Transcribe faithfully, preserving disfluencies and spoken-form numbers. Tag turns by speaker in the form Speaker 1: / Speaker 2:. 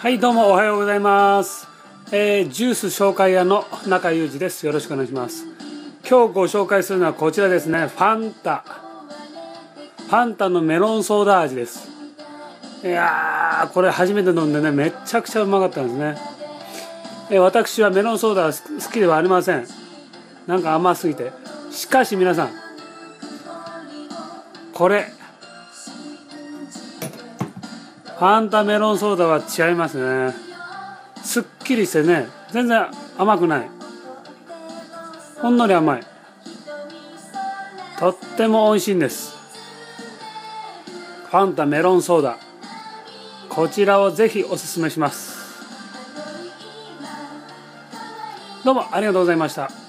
Speaker 1: はいどうもおはようございます、えー、ジュース紹介屋の中裕二です。よろしくお願いします。今日ご紹介するのはこちらですね。ファンタファンタのメロンソーダ味です。いやーこれ初めて飲んでね、めちゃくちゃうまかったんですね。えー、私はメロンソーダは好きではありません。なんか甘すぎて。しかし皆さんこれファンタメロンソーダは違いますね。すっきりしてね、全然甘くない、ほんのり甘い、とっても美味しいんです。ファンタメロンソーダ、こちらをぜひおすすめします。どうもありがとうございました。